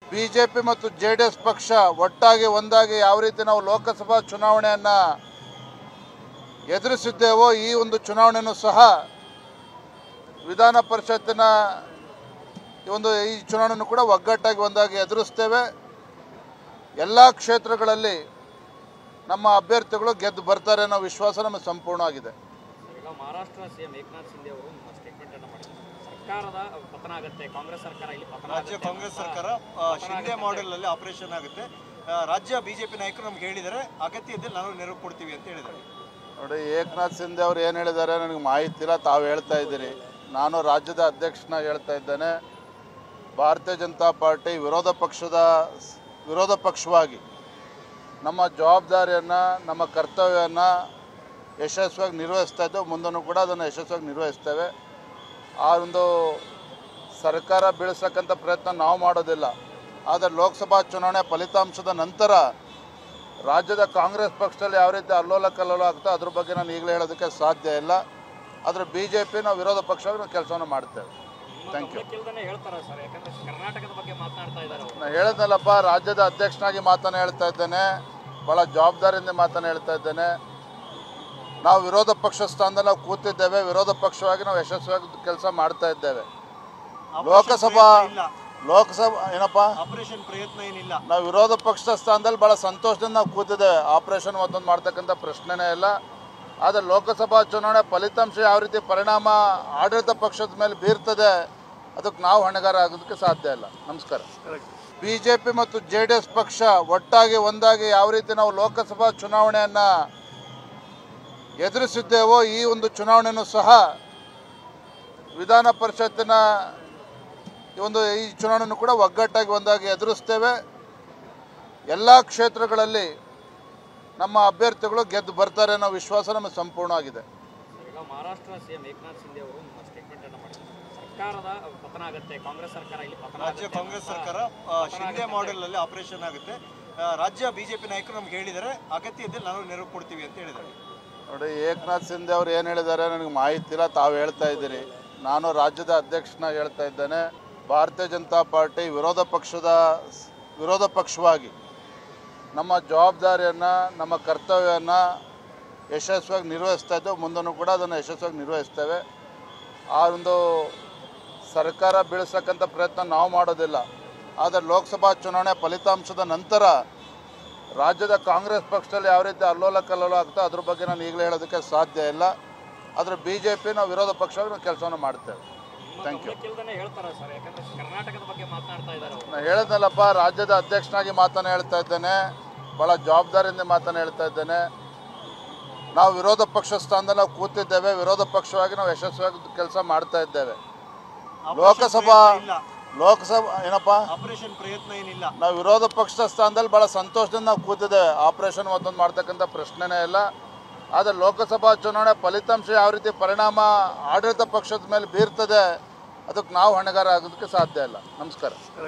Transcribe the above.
BJP ಮತ್ತು JDS ಪಕ್ಷ ಒಟ್ಟಾಗಿ ಒಂದಾಗಿ ಯಾವ ರೀತಿ ನಾವು ಲೋಕಸಭಾ ಚುನಾವಣೆಯನ್ನು ಎದುರಿಸಿದ್ದೇವೋ ಈ ಒಂದು ಚುನಾವಣೆಯೂ ಸಹ ವಿಧಾನ ಪರಿಷತ್ತಿನ ಈ ಚುನಾವಣೆಯನ್ನು ಕೂಡ ಒಗ್ಗಟ್ಟಾಗಿ ಒಂದಾಗಿ ಎದುರಿಸ್ತೇವೆ. ಎಲ್ಲ ಕ್ಷೇತ್ರಗಳಲ್ಲಿ ನಮ್ಮ ಅಭ್ಯರ್ಥಿಗಳು ಗೆದ್ದು ಬರ್ತಾರೆ ಅನ್ನೋ ವಿಶ್ವಾಸ ನಮಗೆ ಸಂಪೂರ್ಣವಾಗಿದೆ. ಈಗ ಮಹಾರಾಷ್ಟ್ರ ಸಿಎಂ ಏಕನಾಥ್ ಶಿಂದೆ ಅವರು ಸ್ಟೇಟ್ಮೆಂಟ್ ಅನ್ನು ಮಾಡಿದ್ದಾರೆ. ಸರ್ಕಾರದ ಪತನ ಆಗುತ್ತೆ, ಕಾಂಗ್ರೆಸ್ ಸರ್ಕಾರ ಇಲ್ಲಿ ಪತನ ಆಗುತ್ತೆ. ರಾಜ್ಯ ಕಾಂಗ್ರೆಸ್ ಸರ್ಕಾರ ಶಿಂದೆ ಮಾಡೆಲ್ ಅಲ್ಲಿ ಆಪರೇಷನ್ ಆಗುತ್ತೆ. ರಾಜ್ಯ ಬಿಜೆಪಿ ನಾಯಕರು ನಮ್ಗೆ ಹೇಳಿದ್ದಾರೆ, ಅಗತ್ಯ ಇದ್ದಲ್ಲಿ ನಾವು ನೆರವು ಕೊಡ್ತೀವಿ ಅಂತ ಹೇಳಿದ್ದಾರೆ. ನೋಡಿ, ಏಕನಾಥ್ ಶಿಂದೆ ಅವರು ಏನು ಹೇಳಿದ್ದಾರೆ ನನಗೆ ಮಾಹಿತಿ ಇಲ್ಲ, ತಾವು ಹೇಳ್ತಾ ಇದ್ದೀರಿ. ನಾನು ರಾಜ್ಯದ ಅಧ್ಯಕ್ಷನ ಹೇಳ್ತಾ ಇದ್ದೇನೆ, ಭಾರತೀಯ ಜನತಾ ಪಾರ್ಟಿ ವಿರೋಧ ಪಕ್ಷವಾಗಿ ನಮ್ಮ ಜವಾಬ್ದಾರಿಯನ್ನು, ನಮ್ಮ ಕರ್ತವ್ಯವನ್ನು ಯಶಸ್ವಿಯಾಗಿ ನಿರ್ವಹಿಸ್ತಾ ಇದ್ದೇವೆ. ಮುಂದೂ ಕೂಡ ಅದನ್ನು ಯಶಸ್ವಿಯಾಗಿ ನಿರ್ವಹಿಸ್ತೇವೆ. ಆ ಒಂದು ಸರ್ಕಾರ ಬೀಳಿಸತಕ್ಕಂಥ ಪ್ರಯತ್ನ ನಾವು ಮಾಡೋದಿಲ್ಲ. ಆದರೆ ಲೋಕಸಭಾ ಚುನಾವಣೆ ಫಲಿತಾಂಶದ ನಂತರ ರಾಜ್ಯದ ಕಾಂಗ್ರೆಸ್ ಪಕ್ಷದಲ್ಲಿ ಯಾವ ರೀತಿ ಅಲ್ಲೋಲ ಕಲ್ಲೋಲ ಆಗ್ತೋ ಅದ್ರ ಬಗ್ಗೆ ನಾನು ಈಗಲೇ ಹೇಳೋದಕ್ಕೆ ಸಾಧ್ಯ ಇಲ್ಲ. ಆದರೆ BJP ನಾವು ವಿರೋಧ ಪಕ್ಷವಾಗಿ ನಾವು ಕೆಲಸವನ್ನು ಮಾಡ್ತೇವೆ. Thank you. ನಾನು ಹೇಳಿದ್ನಲ್ಲಪ್ಪ, ರಾಜ್ಯದ ಅಧ್ಯಕ್ಷನಾಗಿ ಮಾತನ್ನು ಹೇಳ್ತಾ ಇದ್ದೇನೆ, ಭಾಳ ಜವಾಬ್ದಾರಿಯಿಂದ ಮಾತನ್ನು ಹೇಳ್ತಾ ಇದ್ದೇನೆ. ನಾವು ವಿರೋಧ ಪಕ್ಷ ಸ್ಥಾನದಲ್ಲಿ ನಾವು ಕೂತಿದ್ದೇವೆ, ವಿರೋಧ ಪಕ್ಷವಾಗಿ ನಾವು ಯಶಸ್ವಿಯಾಗಿ ಕೆಲಸ ಮಾಡ್ತಾ ಇದ್ದೇವೆ. ಲೋಕಸಭಾ ಏನಪ್ಪ ಆಪರೇಷನ್ ಪ್ರಯತ್ನ ಏನಿಲ್ಲ. ನಾವು ವಿರೋಧ ಪಕ್ಷದ ಸ್ಥಾನದಲ್ಲಿ ಭಾಳ ಸಂತೋಷದಿಂದ ನಾವು ಕೂತಿದ್ದೇವೆ. ಆಪರೇಷನ್ ಮತ್ತೊಂದು ಮಾಡ್ತಕ್ಕಂಥ ಪ್ರಶ್ನೆನೇ ಇಲ್ಲ. ಆದರೆ ಲೋಕಸಭಾ ಚುನಾವಣೆ ಫಲಿತಾಂಶ ಯಾವ ರೀತಿ ಪರಿಣಾಮ ಆಡಳಿತ ಪಕ್ಷದ ಮೇಲೆ ಬೀರ್ತದೆ ಅದಕ್ಕೆ ನಾವು ಹೊಣೆಗಾರ ಆಗೋದಕ್ಕೆ ಸಾಧ್ಯ ಇಲ್ಲ. ನಮಸ್ಕಾರ. ಬಿಜೆಪಿ ಮತ್ತು ಜೆಡಿಎಸ್ ಪಕ್ಷ ಒಟ್ಟಾಗಿ ಒಂದಾಗಿ ಯಾವ ರೀತಿ ನಾವು ಲೋಕಸಭಾ ಚುನಾವಣೆಯನ್ನು ಎದುರಿಸಿದ್ದೇವೋ ಈ ಒಂದು ಚುನಾವಣೆಯೂ ಸಹ ವಿಧಾನ ಪರಿಷತ್ತಿನ ಈ ಚುನಾವಣೆಯನ್ನು ಕೂಡ ಒಗ್ಗಟ್ಟಾಗಿ ಒಂದಾಗಿ ಎದುರಿಸ್ತೇವೆ. ಎಲ್ಲ ಕ್ಷೇತ್ರಗಳಲ್ಲಿ ನಮ್ಮ ಅಭ್ಯರ್ಥಿಗಳು ಗೆದ್ದು ಬರ್ತಾರೆ ಅನ್ನೋ ವಿಶ್ವಾಸ ನಮಗೆ ಸಂಪೂರ್ಣವಾಗಿದೆ. ಈಗ ಮಹಾರಾಷ್ಟ್ರ ಸಿಎಂ ಏಕನಾಥ್ ಶಿಂದೆ ಅವರು ಸ್ಟೇಟ್ಮೆಂಟ್ ಅನ್ನು ಮಾಡಿದ್ದಾರೆ. ಸರ್ಕಾರದ ಪತನ ಆಗುತ್ತೆ, ಕಾಂಗ್ರೆಸ್ ಸರ್ಕಾರ ಇಲ್ಲಿ ಪತನ ಆಗುತ್ತೆ. ರಾಜ್ಯ ಕಾಂಗ್ರೆಸ್ ಸರ್ಕಾರ ಶಿಂದೆ ಮಾಡೆಲ್ ಅಲ್ಲಿ ಆಪರೇಷನ್ ಆಗುತ್ತೆ. ರಾಜ್ಯ ಬಿಜೆಪಿ ನಾಯಕರು ನಮ್ಗೆ ಹೇಳಿದ್ದಾರೆ, ಅಗತ್ಯ ಇದ್ದಲ್ಲಿ ನಾವು ನೆರವು ಕೊಡ್ತೀವಿ ಅಂತ ಹೇಳಿದ್ದಾರೆ. ನೋಡಿ, ಏಕನಾಥ್ ಶಿಂದೆ ಅವರು ಏನು ಹೇಳಿದ್ದಾರೆ ನನಗೆ ಮಾಹಿತಿ ಇಲ್ಲ, ತಾವು ಹೇಳ್ತಾ ಇದ್ದೀರಿ. ನಾನು ರಾಜ್ಯದ ಅಧ್ಯಕ್ಷನ ಹೇಳ್ತಾ ಇದ್ದೇನೆ, ಭಾರತೀಯ ಜನತಾ ಪಾರ್ಟಿ ವಿರೋಧ ಪಕ್ಷವಾಗಿ ನಮ್ಮ ಜವಾಬ್ದಾರಿಯನ್ನು, ನಮ್ಮ ಕರ್ತವ್ಯವನ್ನು ಯಶಸ್ವಿಯಾಗಿ ನಿರ್ವಹಿಸ್ತಾ ಇದ್ದೇವೆ. ಮುಂದೂ ಕೂಡ ಅದನ್ನು ಯಶಸ್ವಿಯಾಗಿ ನಿರ್ವಹಿಸ್ತೇವೆ. ಆ ಒಂದು ಸರ್ಕಾರ ಬೀಳಿಸತಕ್ಕಂಥ ಪ್ರಯತ್ನ ನಾವು ಮಾಡೋದಿಲ್ಲ. ಆದರೆ ಲೋಕಸಭಾ ಚುನಾವಣೆ ಫಲಿತಾಂಶದ ನಂತರ ರಾಜ್ಯದ ಕಾಂಗ್ರೆಸ್ ಪಕ್ಷದಲ್ಲಿ ಯಾವ ರೀತಿ ಅಲ್ಲೋಲ ಕಲ್ಲೋಲ ಆಗ್ತೋ ಅದ್ರ ಬಗ್ಗೆ ನಾನು ಈಗಲೇ ಹೇಳೋದಕ್ಕೆ ಸಾಧ್ಯ ಇಲ್ಲ. ಆದರೆ BJP ನಾವು ವಿರೋಧ ಪಕ್ಷವಾಗಿ ನಾವು ಕೆಲಸವನ್ನು ಮಾಡ್ತೇವೆ. Thank you. ನಾನು ಹೇಳಿದ್ನಲ್ಲಪ್ಪ, ರಾಜ್ಯದ ಅಧ್ಯಕ್ಷನಾಗಿ ಮಾತನ್ನು ಹೇಳ್ತಾ ಇದ್ದೇನೆ, ಭಾಳ ಜವಾಬ್ದಾರಿಯಿಂದ ಮಾತನ್ನು ಹೇಳ್ತಾ ಇದ್ದೇನೆ. ನಾವು ವಿರೋಧ ಪಕ್ಷ ಸ್ಥಾನದಲ್ಲಿ ನಾವು ಕೂತಿದ್ದೇವೆ, ವಿರೋಧ ಪಕ್ಷವಾಗಿ ನಾವು ಯಶಸ್ವಿಯಾಗಿ ಕೆಲಸ ಮಾಡ್ತಾ ಇದ್ದೇವೆ. ಲೋಕಸಭಾ ಏನಪ್ಪ ಆಪರೇಷನ್ ಪ್ರಯತ್ನ ಏನಿಲ್ಲ. ನಾವು ವಿರೋಧ ಪಕ್ಷದ ಸ್ಥಾನದಲ್ಲಿ ಭಾಳ ಸಂತೋಷದಿಂದ ನಾವು ಕೂತಿದ್ದೇವೆ. ಆಪರೇಷನ್ ಮತ್ತೊಂದು ಮಾಡ್ತಕ್ಕಂಥ ಪ್ರಶ್ನೆನೇ ಇಲ್ಲ. ಆದರೆ ಲೋಕಸಭಾ ಚುನಾವಣೆ ಫಲಿತಾಂಶ ಯಾವ ರೀತಿ ಪರಿಣಾಮ ಆಡಳಿತ ಪಕ್ಷದ ಮೇಲೆ ಬೀರ್ತದೆ ಅದಕ್ಕೆ ನಾವು ಹೊಣೆಗಾರ ಆಗೋದಕ್ಕೆ ಸಾಧ್ಯ ಇಲ್ಲ. ನಮಸ್ಕಾರ.